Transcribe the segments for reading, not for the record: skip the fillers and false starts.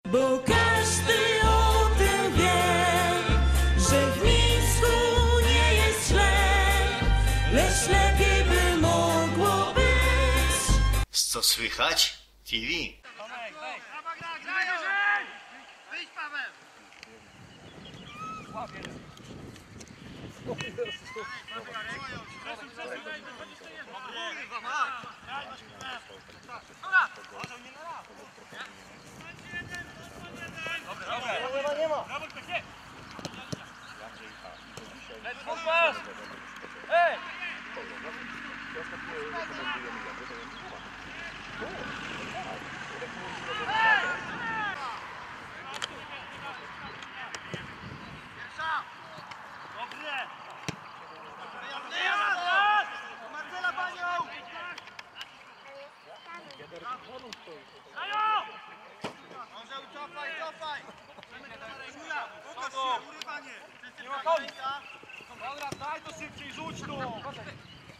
Bo każdy o tym wie, że w Mińsku nie jest źle, lecz lepiej by mogło być. Co słychać? TV. Wyjdź, Paweł! Nie ma! Ej! Marcela panią! Może cofaj, cofaj! Żula, pokaż się, urywanie! Nie ma koni! Dobra, daj to szybciej, rzuć tu! Uważaj!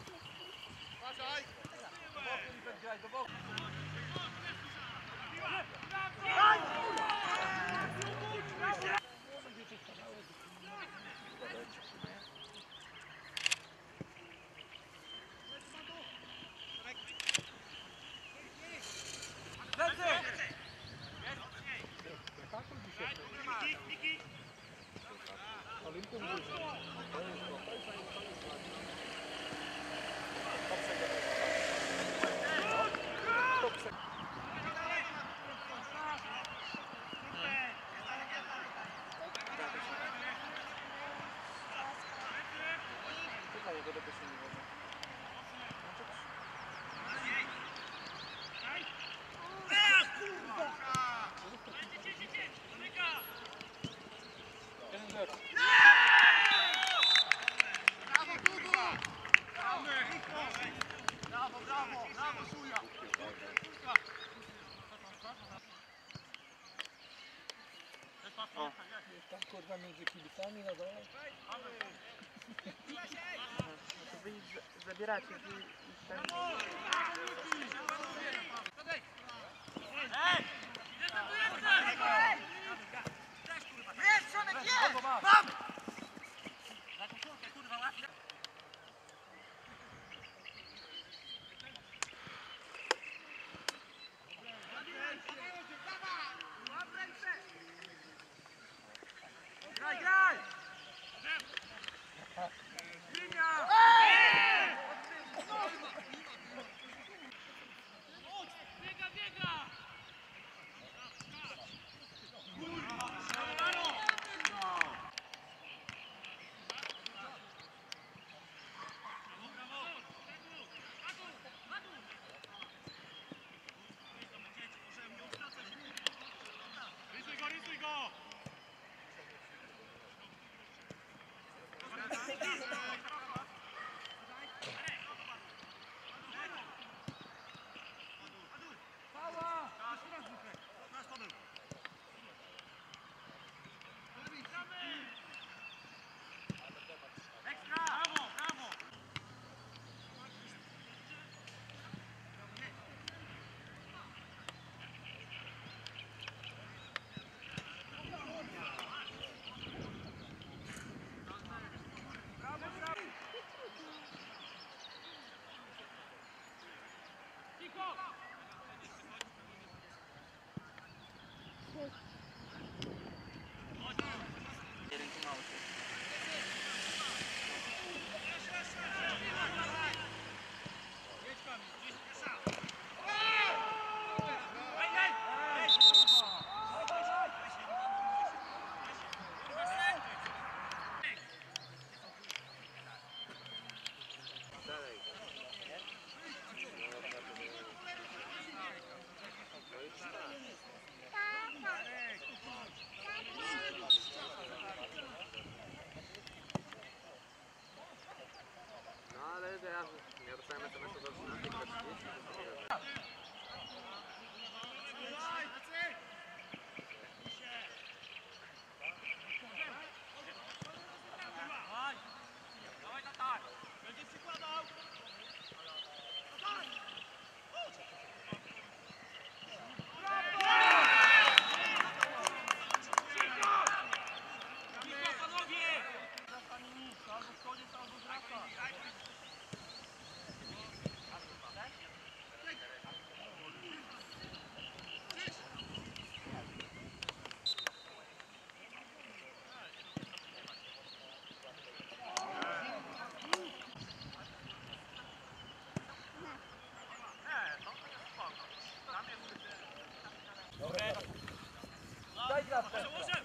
Do boku! Tam kurwa między kibicami na dole. To wy ich zabieracie. Graj, graj! Daj klatkę.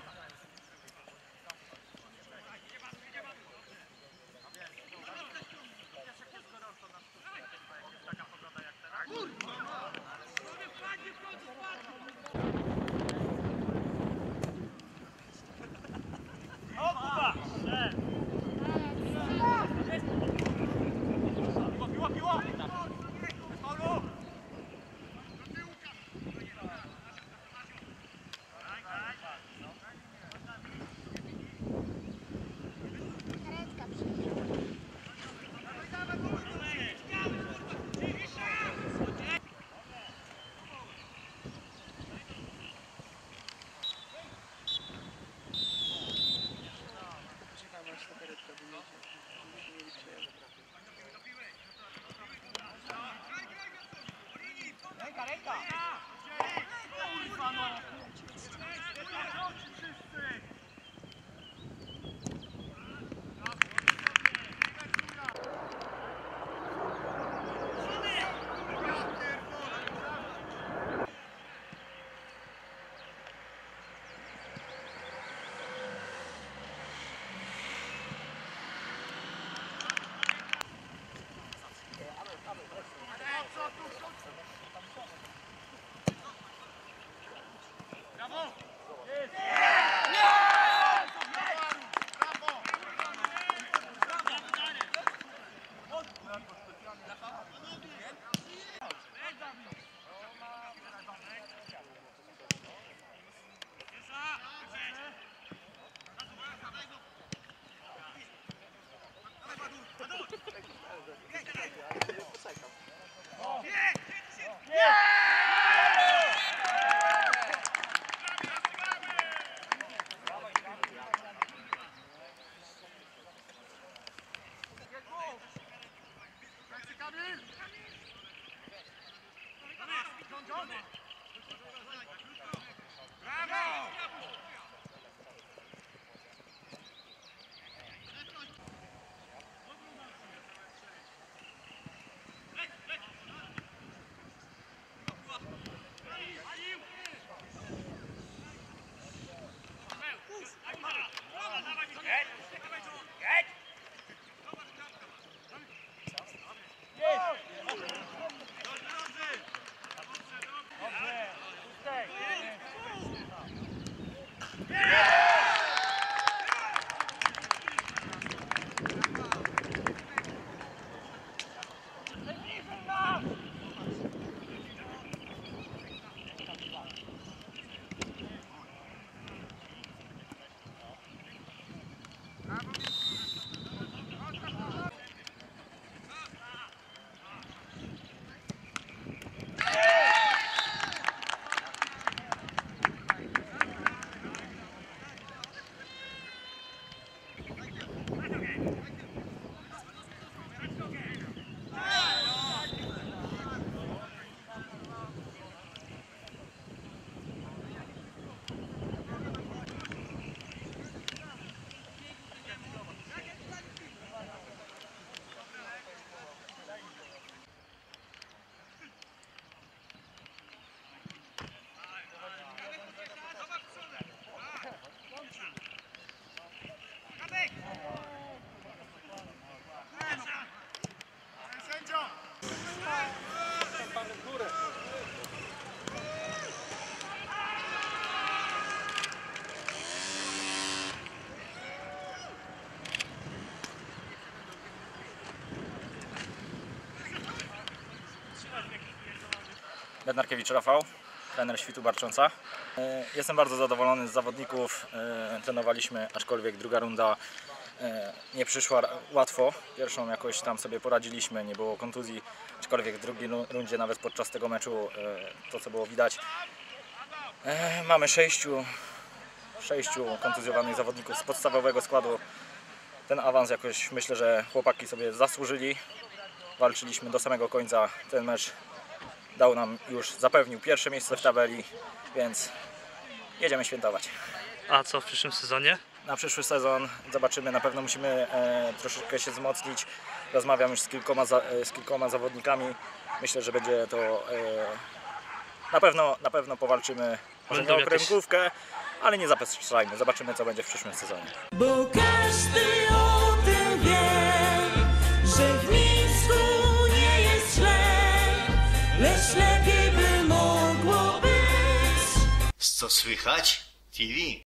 Poczekamy aż ta karetka wyjedzie. Się nie liczy. Bednarkiewicz Rafał, trener Świtu Barcząca. Jestem bardzo zadowolony z zawodników. Trenowaliśmy, aczkolwiek druga runda nie przyszła łatwo. Pierwszą jakoś tam sobie poradziliśmy, nie było kontuzji, aczkolwiek w drugiej rundzie, nawet podczas tego meczu, to co było widać, mamy sześciu kontuzjowanych zawodników z podstawowego składu. Ten awans jakoś myślę, że chłopaki sobie zasłużyli. Walczyliśmy do samego końca. Ten mecz dał nam już, zapewnił pierwsze miejsce w tabeli, więc jedziemy świętować. A co w przyszłym sezonie? Na przyszły sezon zobaczymy, na pewno musimy troszeczkę się wzmocnić. Rozmawiam już z kilkoma zawodnikami. Myślę, że będzie to Na pewno powalczymy może nie o kręgówkę, ale nie zapeszajmy. Zobaczymy, co będzie w przyszłym sezonie. Bo każdy o tym wie, że w Mińsku nie jest źle, lecz lepiej by mogło być. Co słychać? TV.